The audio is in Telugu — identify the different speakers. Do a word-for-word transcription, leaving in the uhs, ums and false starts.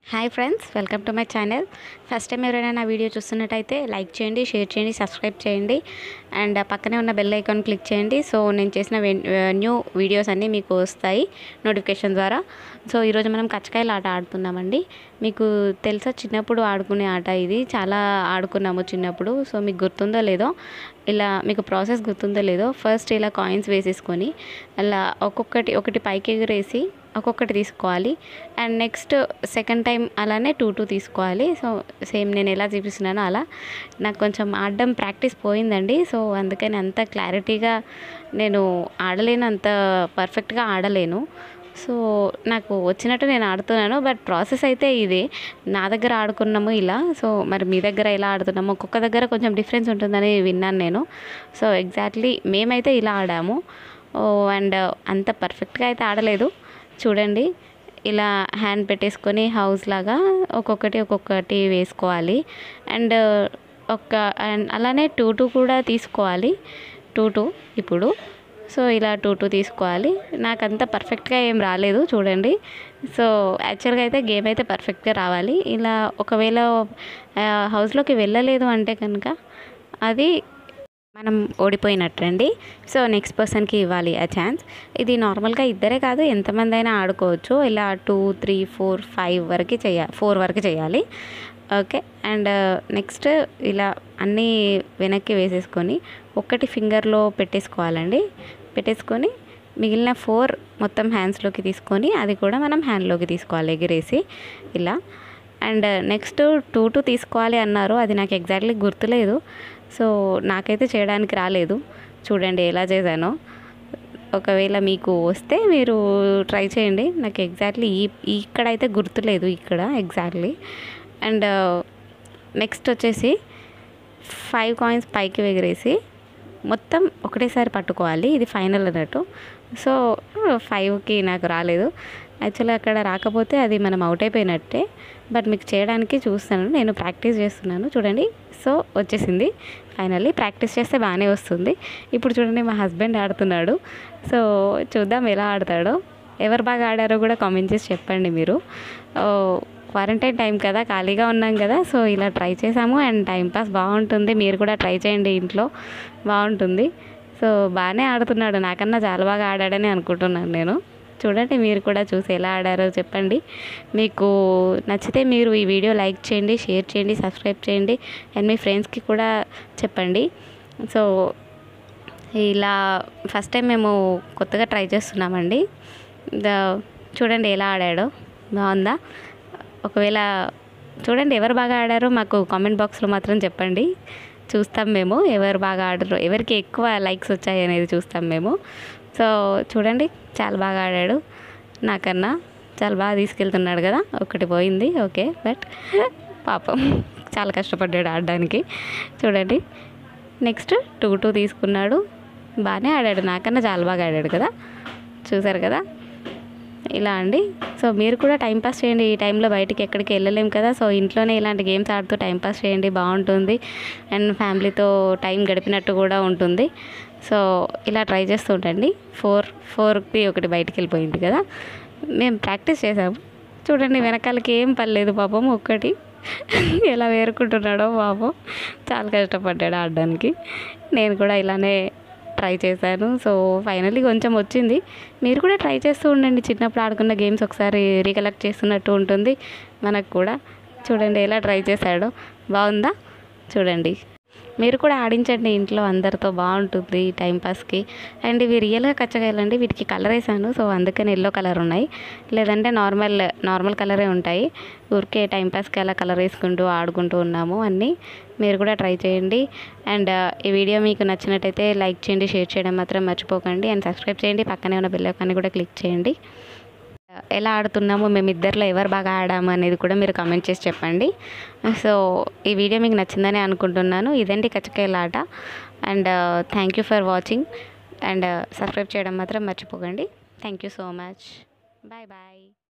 Speaker 1: Hi friends, welcome to my channel. First time ఎవరైనా నా వీడియో చూస్తున్నట్టయితే లైక్ చేయండి, షేర్ చేయండి, సబ్స్క్రైబ్ చేయండి అండ్ పక్కనే ఉన్న బెల్ ఐకాన్ క్లిక్ చేయండి. సో నేను చేసిన న్యూ వీడియోస్ అన్నీ మీకు వస్తాయి నోటిఫికేషన్ ద్వారా. సో ఈరోజు మనం కచ్చకాయల ఆట ఆడుతున్నామండి. మీకు తెలుసా, చిన్నప్పుడు ఆడుకునే ఆట ఇది. చాలా ఆడుకున్నాము చిన్నప్పుడు. సో మీకు గుర్తుందో లేదో, ఇలా మీకు ప్రాసెస్ గుర్తుందో లేదో, ఫస్ట్ ఇలా కాయిన్స్ వేసేసుకొని అలా ఒక్కొక్కటి ఒకటి పైకి ఎగరేసి ఒక్కొక్కటి తీసుకోవాలి. అండ్ నెక్స్ట్ సెకండ్ టైం అలానే టూ టూ తీసుకోవాలి. సో సేమ్ నేను ఎలా చూపిస్తున్నానో అలా. నాకు కొంచెం ఆడడం ప్రాక్టీస్ పోయిందండి. సో అందుకని అంత క్లారిటీగా నేను ఆడలేను, అంత పర్ఫెక్ట్గా ఆడలేను. సో నాకు వచ్చినట్టు నేను ఆడుతున్నాను. బట్ ప్రాసెస్ అయితే ఇదే. నా దగ్గర ఆడుకున్నాము ఇలా. సో మరి మీ దగ్గర ఎలా ఆడుతున్నాము, ఒక్కొక్క దగ్గర కొంచెం డిఫరెన్స్ ఉంటుందని విన్నాను నేను. సో ఎగ్జాక్ట్లీ మేమైతే ఇలా ఆడాము. అండ్ అంత పర్ఫెక్ట్గా అయితే ఆడలేదు. చూడండి, ఇలా హ్యాండ్ పెట్టేసుకొని హౌస్ లాగా ఒక్కొక్కటి ఒక్కొక్కటి వేసుకోవాలి. అండ్ ఒక అండ్ అలానే టూ టూ కూడా తీసుకోవాలి. టూ టూ ఇప్పుడు సో ఇలా టూ టూ తీసుకోవాలి. నాకు అంత పర్ఫెక్ట్గా ఏం రాలేదు చూడండి. సో యాక్చువల్గా అయితే గేమ్ అయితే పర్ఫెక్ట్గా రావాలి. ఇలా ఒకవేళ హౌస్లోకి వెళ్ళలేదు అంటే కనుక అది మనం ఓడిపోయినట్టండి. సో నెక్స్ట్ పర్సన్కి ఇవ్వాలి ఆ ఛాన్స్. ఇది నార్మల్గా ఇద్దరే కాదు, ఎంతమంది అయినా ఆడుకోవచ్చు. ఇలా టూ త్రీ ఫోర్ ఫైవ్ వరకు చేయాలి, ఫోర్ వరకు చేయాలి. ఓకే. అండ్ నెక్స్ట్ ఇలా అన్నీ వెనక్కి వేసేసుకొని ఒక్కటి ఫింగర్లో పెట్టేసుకోవాలండి. పెట్టేసుకొని మిగిలిన ఫోర్ మొత్తం హ్యాండ్స్లోకి తీసుకొని అది కూడా మనం హ్యాండ్లోకి తీసుకోవాలి ఎగిరేసి ఇలా. అండ్ నెక్స్ట్ టూ టూ తీసుకోవాలి అన్నారు, అది నాకు ఎగ్జాక్ట్లీ గుర్తులేదు. సో నాకైతే చేయడానికి రాలేదు. చూడండి ఎలా చేశానో. ఒకవేళ మీకు వస్తే మీరు ట్రై చేయండి. నాకు ఎగ్జాక్ట్లీ ఈ ఇక్కడైతే గుర్తులేదు ఇక్కడ ఎగ్జాక్ట్లీ. అండ్ నెక్స్ట్ వచ్చేసి ఫైవ్ కాయిన్స్ పైకి ఎగరేసి మొత్తం ఒకటేసారి పట్టుకోవాలి. ఇది ఫైనల్ అన్నట్టు. సో ఫైవ్కి నాకు రాలేదు. యాక్చువల్లీ అక్కడ రాకపోతే అది మనం అవుట్ అయిపోయినట్టే. బట్ మీకు చేయడానికి చూస్తాను, నేను ప్రాక్టీస్ చేస్తున్నాను. చూడండి, సో వచ్చేసింది ఫైనల్లీ. ప్రాక్టీస్ చేస్తే బాగానే వస్తుంది. ఇప్పుడు చూడండి, మా హస్బెండ్ ఆడుతున్నాడు. సో చూద్దాం ఎలా ఆడతాడో. ఎవరు బాగా ఆడారో కూడా కామెంట్ చేసి చెప్పండి మీరు. క్వారంటైన్ టైం కదా, ఖాళీగా ఉన్నాం కదా. సో ఇలా ట్రై చేసాము అండ్ టైంపాస్ బాగుంటుంది. మీరు కూడా ట్రై చేయండి ఇంట్లో, బాగుంటుంది. సో బాగానే ఆడుతున్నాడు, నాకన్నా చాలా బాగా ఆడాడని అనుకుంటున్నాను నేను. చూడండి, మీరు కూడా చూసి ఎలా ఆడారో చెప్పండి. మీకు నచ్చితే మీరు ఈ వీడియో లైక్ చేయండి, షేర్ చేయండి, సబ్స్క్రైబ్ చేయండి అండ్ మీ ఫ్రెండ్స్కి కూడా చెప్పండి. సో ఇలా ఫస్ట్ టైం మేము కొత్తగా ట్రై చేస్తున్నామండి. చూడండి ఎలా ఆడాడో, బాగుందా? ఒకవేళ చూడండి ఎవరు బాగా ఆడారో మాకు కామెంట్ బాక్స్లో మాత్రం చెప్పండి. చూస్తాం మేము ఎవరు బాగా ఆడారో, ఎవరికి ఎక్కువ లైక్స్ వచ్చాయి అనేది చూస్తాం మేము. సో చూడండి, చాలా బాగా ఆడాడు, నాకన్నా చాలా బాగా తీసుకెళ్తున్నాడు కదా. ఒకటి పోయింది ఓకే, బట్ పాపం చాలా కష్టపడ్డాడు ఆడడానికి. చూడండి, నెక్స్ట్ టూ టూ తీసుకున్నాడు, బాగానే ఆడాడు, నాకన్నా చాలా బాగా ఆడాడు కదా. చూసారు కదా ఇలా అండి. సో మీరు కూడా టైంపాస్ చేయండి. ఈ టైంలో బయటికి ఎక్కడికి వెళ్ళలేం కదా. సో ఇంట్లోనే ఇలాంటి గేమ్స్ ఆడుతూ టైంపాస్ చేయండి, బాగుంటుంది. అండ్ ఫ్యామిలీతో టైం గడిపినట్టు కూడా ఉంటుంది. సో ఇలా ట్రై చేస్తూ ఉండండి. ఫోర్ ఫోర్కి ఒకటి బయటికి వెళ్ళిపోయింది కదా. మేము ప్రాక్టీస్ చేసాము. చూడండి, వెనకాలకి ఏం పర్లేదు పాపం, ఒక్కటి ఎలా వేరుకుంటున్నాడో పాపం, చాలా కష్టపడ్డాడు ఆడడానికి. నేను కూడా ఇలానే ట్రై చేశాను. సో ఫైనల్లీ కొంచెం వచ్చింది. మీరు కూడా ట్రై చేస్తూ ఉండండి. చిన్నప్పుడు ఆడుకున్న గేమ్స్ ఒకసారి రీకలెక్ట్ చేస్తున్నట్టు ఉంటుంది మనకు కూడా. చూడండి ఎలా ట్రై చేశాడో, బాగుందా? చూడండి, మీరు కూడా ఆడించండి ఇంట్లో అందరితో, బాగుంటుంది టైంపాస్కి. అండ్ ఇవి రియల్గా కచ్చకాయలండి, వీటికి కలర్ వేసాను. సో అందుకని ఎల్లో కలర్ ఉన్నాయి, లేదంటే నార్మల్ నార్మల్ కలరే ఉంటాయి. ఊరికే టైంపాస్కి అలా కలర్ వేసుకుంటూ ఆడుకుంటూ ఉన్నాము అన్నీ. మీరు కూడా ట్రై చేయండి. అండ్ ఈ వీడియో మీకు నచ్చినట్టయితే లైక్ చేయండి, షేర్ చేయడం మాత్రం మర్చిపోకండి. అండ్ సబ్స్క్రైబ్ చేయండి, పక్కనే ఉన్న బెల్ ఐకాన్ని కూడా క్లిక్ చేయండి. ఎలా ఆడుతున్నామో, మేము ఇద్దరిలో ఎవరు బాగా ఆడాము అనేది కూడా మీరు కామెంట్ చేసి చెప్పండి. సో ఈ వీడియో మీకు నచ్చిందని అనుకుంటున్నాను. ఇదండి కచ్చకాయల ఆట. And thank you for watching. And subscribe చేయడం మాత్రం మర్చిపోకండి. Thank you so much. Bye bye.